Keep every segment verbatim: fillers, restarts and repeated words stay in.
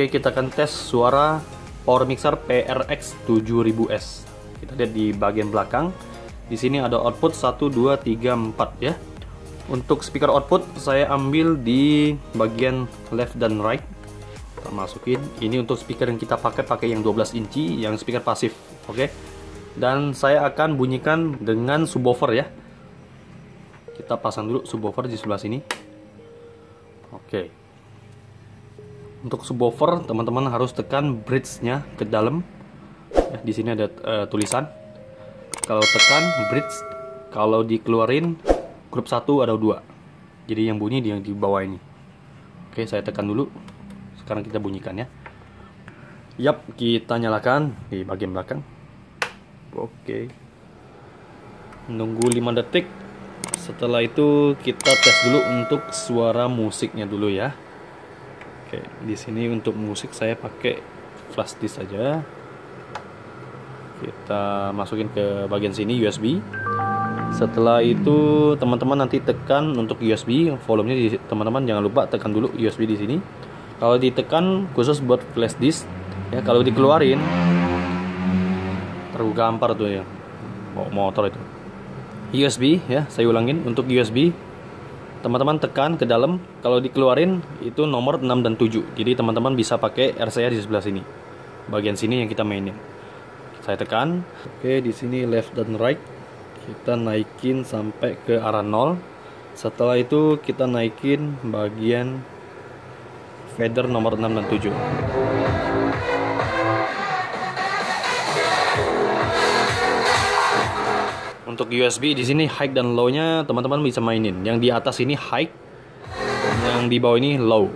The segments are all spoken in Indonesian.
Oke, kita akan tes suara power mixer P R X tujuh ribu S. Kita lihat di bagian belakang. Di sini ada output satu, dua, tiga, empat ya. Untuk speaker output saya ambil di bagian left dan right. Kita masukin. Ini untuk speaker yang kita pakai pakai yang dua belas inci, yang speaker pasif. Oke. Dan saya akan bunyikan dengan subwoofer ya. Kita pasang dulu subwoofer di sebelah sini. Oke. Untuk subwoofer, teman-teman harus tekan bridge-nya ke dalam. Ya, di sini ada uh, tulisan. Kalau tekan bridge, kalau dikeluarin grup satu ada dua. Jadi yang bunyi yang di bawah ini. Oke, saya tekan dulu. Sekarang kita bunyikan ya. Yap, kita nyalakan di bagian belakang. Oke. Nunggu lima detik. Setelah itu kita tes dulu untuk suara musiknya dulu ya. Oke, di sini untuk musik saya pakai flash disk saja. Kita masukin ke bagian sini U S B. Setelah itu teman-teman nanti tekan untuk U S B, volumenya teman-teman jangan lupa tekan dulu U S B di sini. Kalau ditekan khusus buat flash disk ya, kalau dikeluarin tergampar tuh ya, bawa motor itu. U S B ya, saya ulangin untuk U S B teman-teman tekan ke dalam, kalau dikeluarin itu nomor enam dan tujuh. Jadi teman-teman bisa pakai R C A di sebelah sini. Bagian sini yang kita mainin. Saya tekan. Oke, di sini left dan right. Kita naikin sampai ke arah nol. Setelah itu kita naikin bagian fader nomor enam dan tujuh. Untuk U S B di sini high dan low-nya teman-teman bisa mainin. Yang di atas ini high, yang di bawah ini low.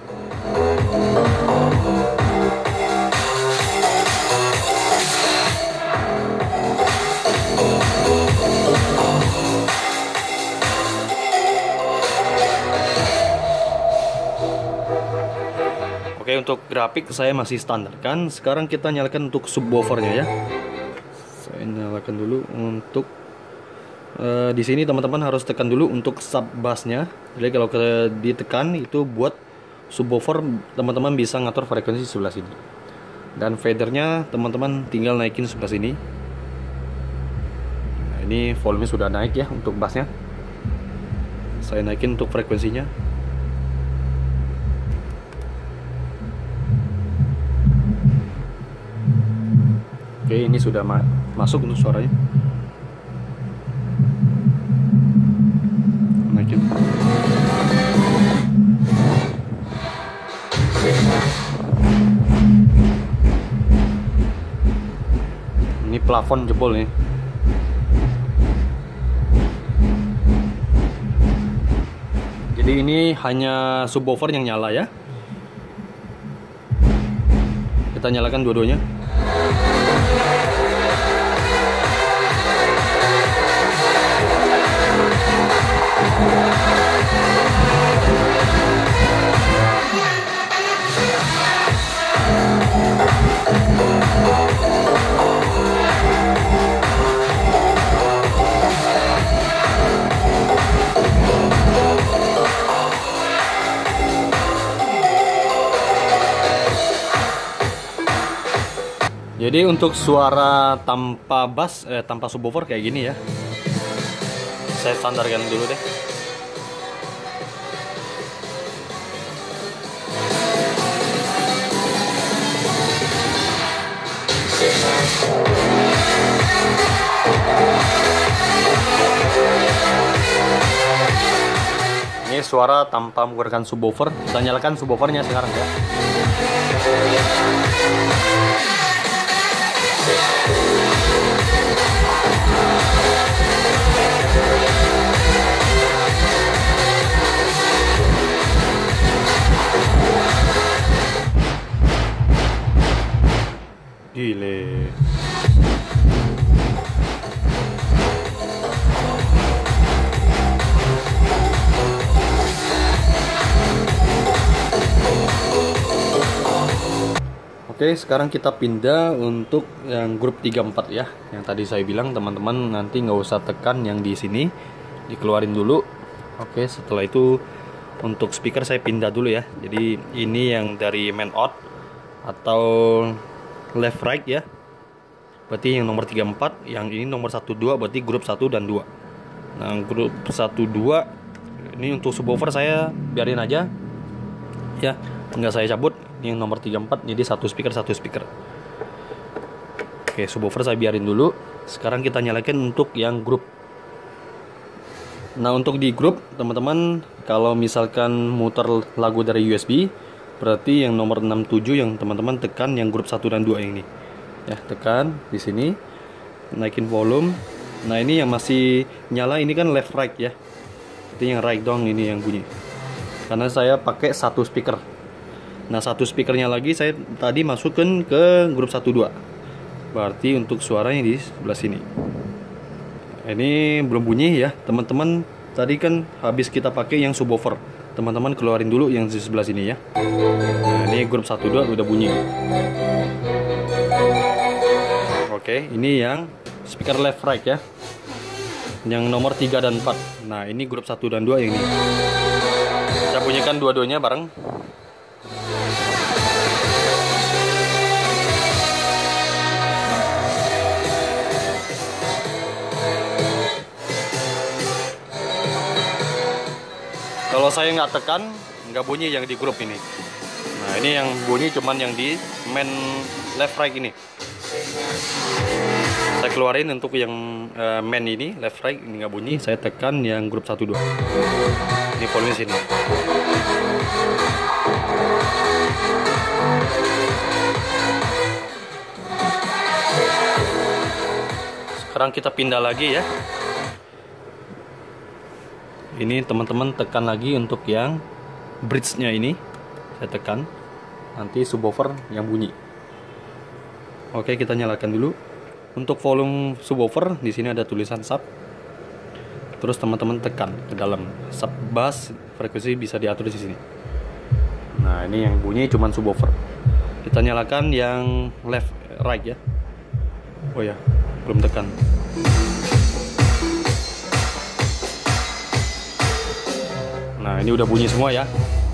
Oke, untuk grafik saya masih standar kan. Sekarang kita nyalakan untuk subwoofernya ya. Saya nyalakan dulu untuk Uh, di sini teman-teman harus tekan dulu untuk sub bassnya. Jadi kalau ke, ditekan itu buat subwoofer, teman-teman bisa ngatur frekuensi sebelah sini. Dan fadernya teman-teman tinggal naikin sebelah sini. Nah, ini volume sudah naik ya untuk bassnya. Saya naikin untuk frekuensinya. Oke, ini sudah ma masuk untuk suaranya. Ini plafon jebol nih. Jadi ini hanya subwoofer yang nyala ya. Kita nyalakan dua-duanya. Jadi untuk suara tanpa bass, eh, tanpa subwoofer kayak gini ya. Saya standarkan dulu deh. Ini suara tanpa menggunakan subwoofer. Kita nyalakan subwoofernya sekarang ya. Gile. Oke, sekarang kita pindah untuk yang grup tiga empat ya. Yang tadi saya bilang teman-teman nanti nggak usah tekan yang di sini, dikeluarin dulu. Oke, setelah itu untuk speaker saya pindah dulu ya. Jadi ini yang dari main out. atau left right ya. Berarti yang nomor tiga empat, yang ini nomor satu dua, berarti grup satu dan dua. Nah, grup satu dua ini untuk subwoofer saya biarin aja ya, nggak saya cabut. Ini yang nomor tiga empat, jadi satu speaker satu speaker. Oke, subwoofer saya biarin dulu. Sekarang kita nyalakan untuk yang grup. Nah, untuk di grup teman-teman, kalau misalkan muter lagu dari U S B, berarti yang nomor enam tujuh yang teman-teman tekan yang grup satu dan dua ini. Ya, tekan di sini. Naikin volume. Nah, ini yang masih nyala ini kan left right ya. Itu yang right doang ini yang bunyi. Karena saya pakai satu speaker. Nah, satu speakernya lagi saya tadi masukkan ke grup satu dua. Berarti untuk suaranya di sebelah sini. Ini belum bunyi ya, teman-teman. Tadi kan habis kita pakai yang subwoofer. Teman-teman keluarin dulu yang di sebelah sini ya. Nah, ini grup satu dua udah bunyi. Oke, ini yang speaker left right ya. Yang nomor tiga dan empat. Nah, ini grup satu dan dua yang ini. Kita bunyikan dua-duanya bareng. Kalau saya nggak tekan, nggak bunyi yang di grup ini. Nah, ini yang bunyi cuman yang di main left right ini. Saya keluarin untuk yang uh, main ini, left right ini nggak bunyi. Saya tekan yang grup satu dua. Ini volume sini. Sekarang kita pindah lagi ya. Ini teman-teman tekan lagi untuk yang bridge-nya ini. Saya tekan. Nanti subwoofer yang bunyi. Oke, kita nyalakan dulu. Untuk volume subwoofer di sini ada tulisan sub. Terus teman-teman tekan ke dalam. Sub bass frekuensi bisa diatur di sini. Nah, ini yang bunyi cuman subwoofer. Kita nyalakan yang left right ya. Oh ya, belum tekan. Nah, ini udah bunyi semua ya.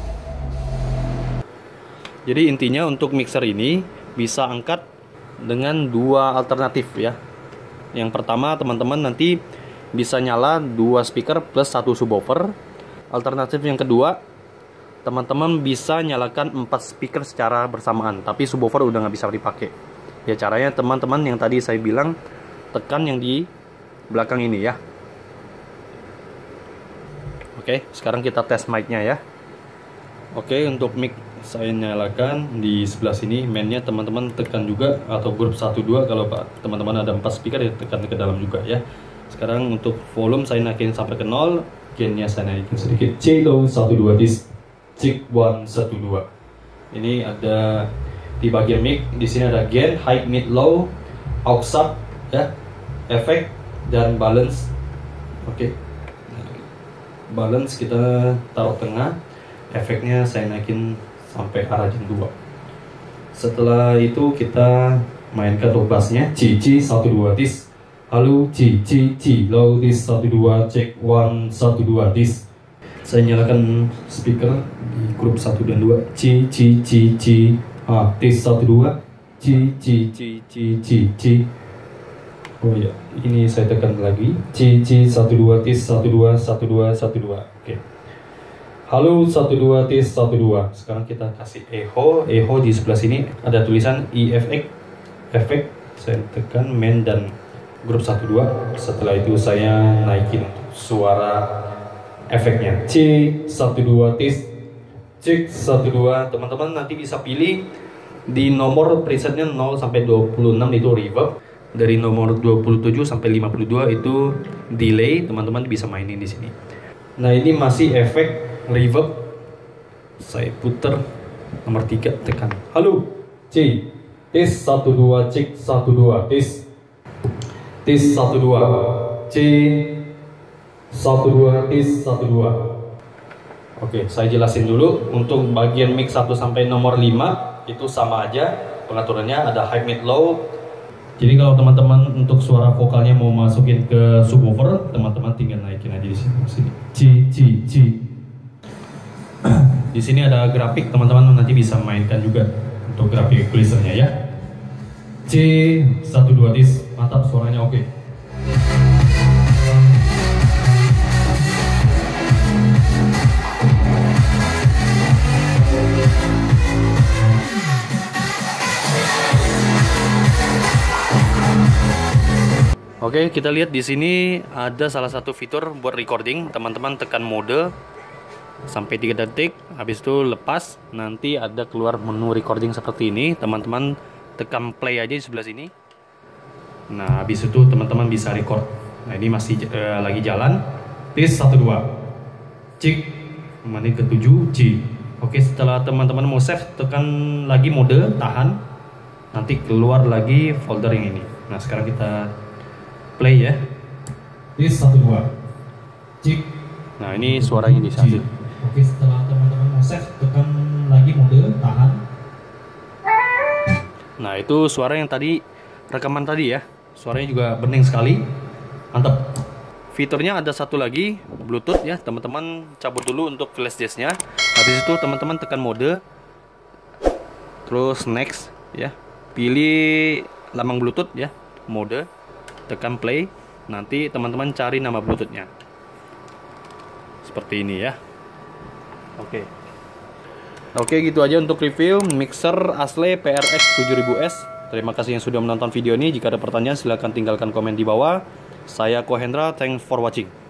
Jadi intinya untuk mixer ini bisa angkat dengan dua alternatif ya. Yang pertama teman-teman nanti bisa nyala dua speaker plus satu subwoofer. Alternatif yang kedua teman-teman bisa nyalakan empat speaker secara bersamaan, tapi subwoofer udah nggak bisa dipakai. Ya, caranya teman-teman yang tadi saya bilang, tekan yang di belakang ini ya. Oke, sekarang kita tes mic-nya ya. Oke, untuk mic saya nyalakan di sebelah sini. Mainnya teman-teman tekan juga, atau grup satu dua kalau teman-teman ada empat speaker ya tekan ke dalam juga ya. Sekarang untuk volume saya naikin sampai ke nol. Gain-nya saya naikin sedikit. C low satu dua dis. Check one satu dua. Ini ada di bagian mic, di sini ada gain, high, mid, low, aux up ya, efek dan balance. Oke. Balance kita taruh tengah, efeknya saya naikin sampai arah jam dua. Setelah itu kita mainkan untuk bassnya. C C satu dua dis. Halo C C C low dis satu dua, check one satu dua dis. Saya nyalakan speaker di grup satu dan dua. C C C C ah, dis satu dua, C C C C C C. Oh ya, ini saya tekan lagi. C C satu dua tis satu dua satu dua satu dua. Oke. Halo satu dua tis satu dua. Sekarang kita kasih echo. Echo di sebelah sini ada tulisan E F X. Efek. Saya tekan main dan grup satu dua. Setelah itu saya naikin suara efeknya. C satu dua tis. Cek satu dua. Teman-teman nanti bisa pilih di nomor presetnya nol sampai dua puluh enam itu reverb. Dari nomor dua puluh tujuh sampai lima puluh dua itu delay, teman-teman bisa mainin di sini. Nah, ini masih efek reverb. Saya putar nomor tiga, tekan. Halo, C. Tes satu dua, cek satu dua, tes. Tes satu dua. C satu dua, tes satu dua. Oke, saya jelasin dulu. Untuk bagian mic satu sampai nomor lima itu sama aja pengaturannya, ada high, mid, low. Jadi kalau teman-teman untuk suara vokalnya mau masukin ke subwoofer, teman-teman tinggal naikin aja di sini. C C C. Di sini ada grafik, teman-teman nanti bisa mainkan juga untuk grafik tulisannya ya. C satu dua dis, mantap, suaranya oke. Oke, kita lihat di sini ada salah satu fitur buat recording. Teman-teman tekan mode sampai tiga detik, habis itu lepas, nanti ada keluar menu recording seperti ini. Teman-teman tekan play aja di sebelah sini. Nah, habis itu teman-teman bisa record. Nah, ini masih uh, lagi jalan. Tes satu dua. Cek menit ketujuh C. Oke, setelah teman-teman mau save, tekan lagi mode tahan. Nanti keluar lagi folder yang ini. Nah, sekarang kita play ya. Tes satu dua. Cek. Nah, ini suaranya di sini. Oke, setelah teman-teman mau save, tekan lagi mode tahan. Nah, itu suara yang tadi rekaman tadi ya. Suaranya juga bening sekali. Mantap. Fiturnya ada satu lagi, Bluetooth ya. Teman-teman cabut dulu untuk flash disknya. Habis itu teman-teman tekan mode. Terus next ya. Pilih lambang Bluetooth ya, mode. Tekan play. Nanti teman-teman cari nama Bluetoothnya. Seperti ini ya. Oke. Oke, gitu aja untuk review mixer Asle P R X tujuh ribu S. Terima kasih yang sudah menonton video ini. Jika ada pertanyaan silahkan tinggalkan komen di bawah. Saya Kohendra, thanks for watching.